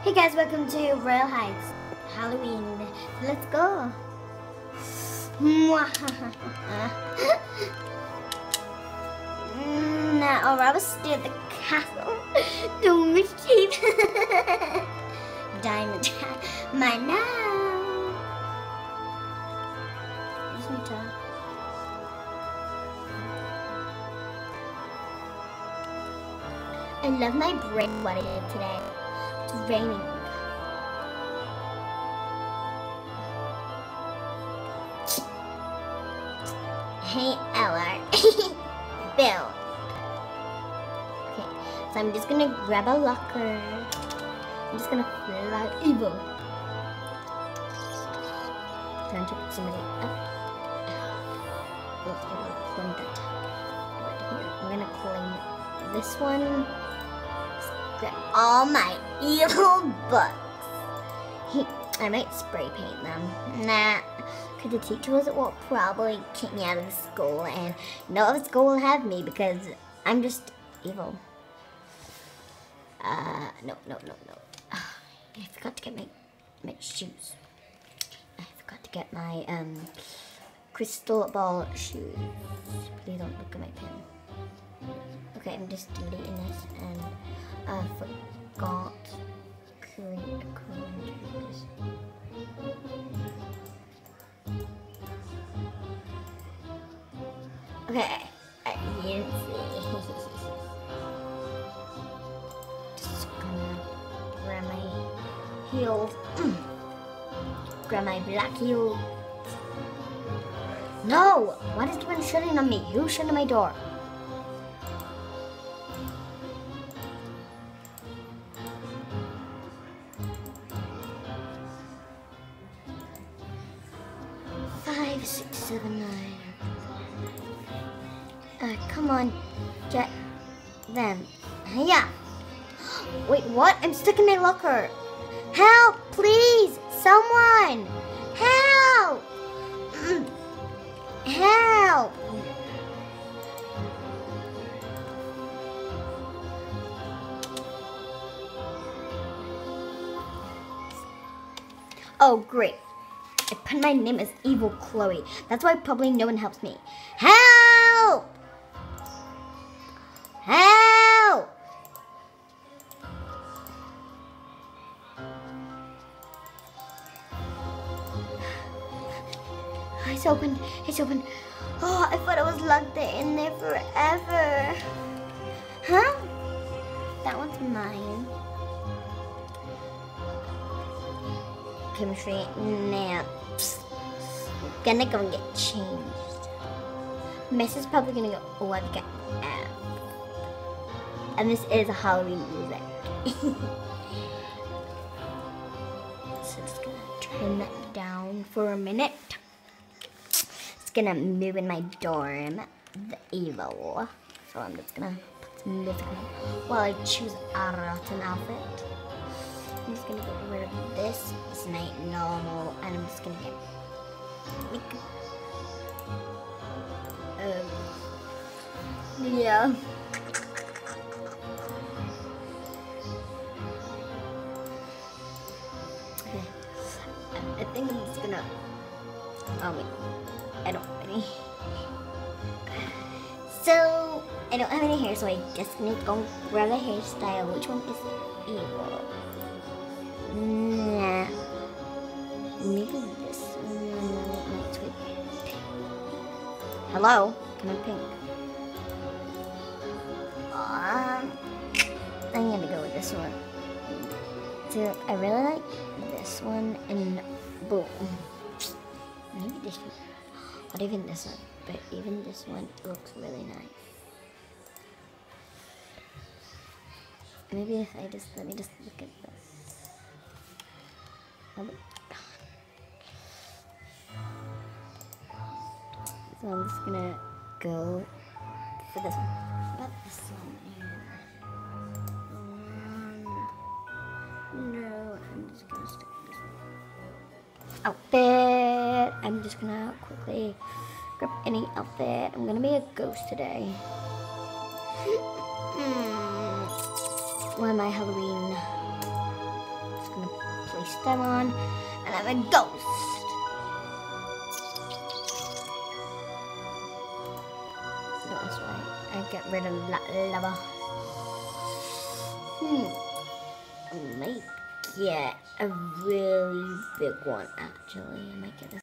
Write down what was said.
Hey guys, welcome to Royal Heights Halloween. Let's go. Now, I will stay at the castle. The mischief. Diamond. My now. Just need to. I love my brain what I did today. It's raining. Hey, Ella. Bill. Okay, so I'm just gonna grab a locker. I'm just gonna fly evil. Trying to put somebody up. I'm gonna claim this one. Grab all my evil books. I might spray paint them. Nah, because the teachers will probably kick me out of the school, and no other school will have me because I'm just evil. No. I forgot to get my shoes. I forgot to get my crystal ball shoes. Please don't look at my pen. Okay, I'm just deleting this, and I forgot current this. Okay, you see. Just gonna grab my heels. Grab my black heels. No! What is the one shutting on me? Who's shutting my door? Five, 6, 7, 9. Come on, get them. Yeah. Wait, what? I'm stuck in my locker. Help, please! Someone! Help! Help! Oh, great. I put my name as Evil Chloe. That's why probably no one helps me. Help! Help! It's open. It's open. Oh, I thought I was locked in there forever. Huh? That one's mine. Chemistry naps. Gonna go and get changed. Miss is probably gonna go, oh, I've got F. And this is Halloween music. So just gonna turn that down for a minute. It's gonna move in my dorm, the evil. So I'm just gonna put some music on while I choose a rotten outfit. I'm just gonna get rid of this. It's night normal, and I'm just gonna get yeah. Okay. I think I'm just gonna. Oh wait, I don't have any. So I don't have any hair, so I just need to go grab a hairstyle. Which one is evil? Nah. Maybe this one. Let's wait. Hello? Come in pink. I'm gonna go with this one. So I really like this one and boom. Maybe this one. Not even this one. But even this one looks really nice. Maybe if I just let me just look at this. So I'm just gonna go for this one. About this one here. No, I'm just gonna stick with this one. Outfit. I'm just gonna quickly grab any outfit. I'm gonna be a ghost today. One of my Halloween them on, and I'm a ghost. No, that's right. I get rid of that lava. I might get a really big one, actually. I might get this.